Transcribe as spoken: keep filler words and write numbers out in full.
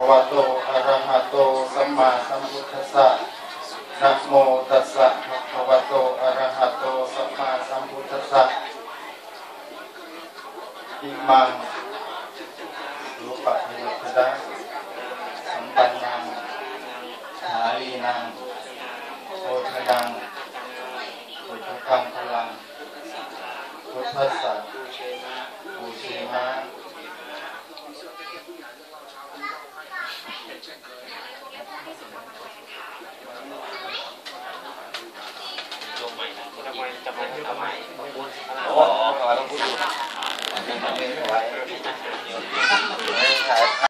วะโตอะระหะโตสัมมาสัมพุทธัสสะนะโมตัสสะภะคะวะโตอะระหะโตสัมมาสัมพุทธัสสะอิมังรูปะนิพพะสัมปันนังหาลีนังโพชนังพุทธคังพลังพุทธัสสะปูเชมะจะมาทำไมโอ้โหต้องพูด